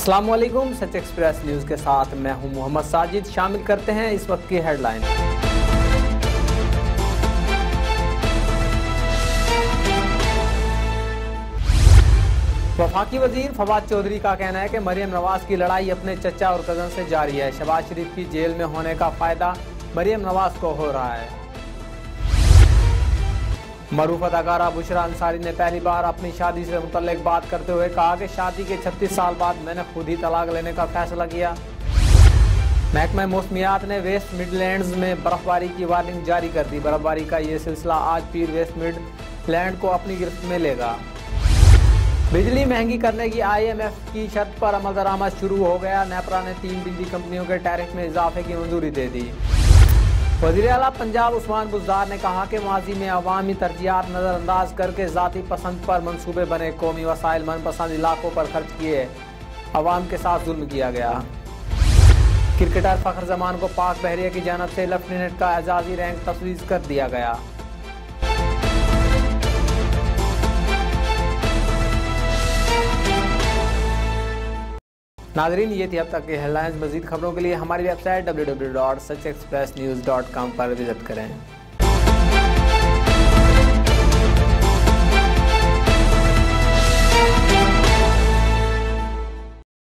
अस्सलाम वालेकुम। सच express news के साथ मैं हूं मोहम्मद साजिद। शामिल करते हैं इस वक्त की हेडलाइन। वफाकी वजीर फवाद चौधरी का कहना है कि मरियम नवाज की लड़ाई अपने चचा और कजन से जारी है। शहबाज शरीफ की जेल में होने का फायदा मरियम नवाज को हो रहा है। मरूफ अदाकारा बुशरा अंसारी ने पहली बार अपनी शादी से मुतल्लिक बात करते हुए कहा कि शादी के 36 साल बाद मैंने खुद ही तलाक लेने का फैसला किया। महकमा मौसमियात ने वेस्ट मिडलैंड्स में बर्फबारी की वार्निंग जारी कर दी। बर्फबारी का ये सिलसिला आज पीर वेस्ट मिडलैंड को अपनी गिरफ्त में लेगा। बिजली महंगी करने की IMF की शर्त पर अमल दरामद शुरू हो गया। नेपरा ने 3 बिजली कंपनियों के टैरिफ में इजाफे की मंजूरी दे दी। वज़ीर आला पंजाब उस्मान बुज़दार ने कहा कि माजी में अवामी तरजीहात नज़रअंदाज करके ज़ाती पसंद पर मंसूबे बने। कौमी वसाइल मनपसंद इलाकों पर खर्च किए, अवाम के साथ जुल्म किया गया। क्रिकेटर फ़खर जमान को पाक बहरिया की जानब से लेफ्टिनेंट का एजाज़ी रैंक तफवीज़ कर दिया गया। नाज़रीन, ये थी अब तक की हेडलाइंस। मज़ीद खबरों के लिए हमारी वेबसाइट www.sachexpressnews.com पर विजिट करें।